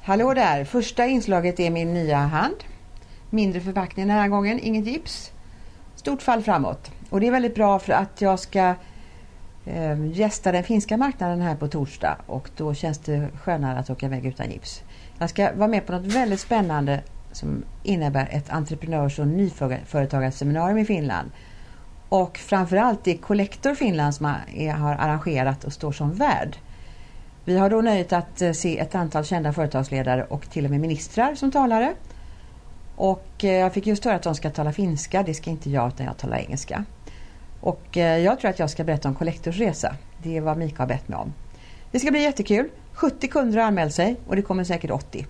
Hallå där, första inslaget är min nya hand. Mindre förpackning den här gången, inget gips. Stort fall framåt. Och det är väldigt bra för att jag ska gästa den finska marknaden här på torsdag. Och då känns det skönare att åka iväg utan gips. Jag ska vara med på något väldigt spännande som innebär ett entreprenörs- och nyföretagarseminarium i Finland. Och framförallt det är Collector Finland som har arrangerat och står som värd. Vi har då nöjt att se ett antal kända företagsledare och till och med ministrar som talare. Och jag fick just höra att de ska tala finska. Det ska inte jag, utan jag talar engelska. Och jag tror att jag ska berätta om Collectors resa. Det är vad Mika har bett mig om. Det ska bli jättekul. 70 kunder har anmält sig och det kommer säkert 80.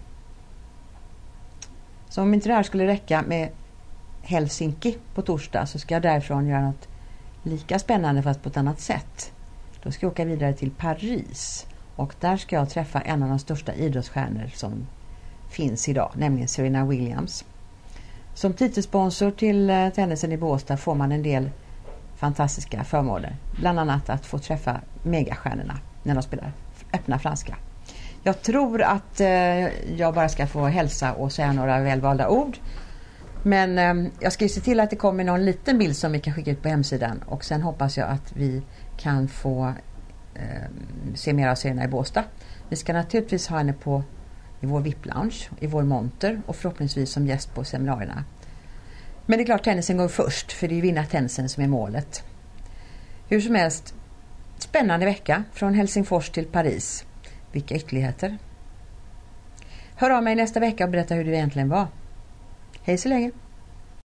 Så om inte det här skulle räcka med Helsinki på torsdag så ska jag därifrån göra något lika spännande fast på ett annat sätt. Då ska jag åka vidare till Paris. Och där ska jag träffa en av de största idrottsstjärnor som finns idag, nämligen Serena Williams. Som titelsponsor till tennisen i Båstad får man en del fantastiska förmåner. Bland annat att få träffa megastjärnorna när de spelar öppna franska. Jag tror att jag bara ska få hälsa och säga några välvalda ord. Men jag ska ju se till att det kommer någon liten bild som vi kan skicka ut på hemsidan. Och sen hoppas jag att vi kan få se mer av Serena i Båstad. Vi ska naturligtvis ha henne i vår VIP-lounge, i vår monter och förhoppningsvis som gäst på seminarierna. Men det är klart tennisen går först, för det är ju vinna tennisen som är målet. Hur som helst, spännande vecka från Helsingfors till Paris. Vilka ytterligheter. Hör av mig nästa vecka och berätta hur det egentligen var. Hej så länge!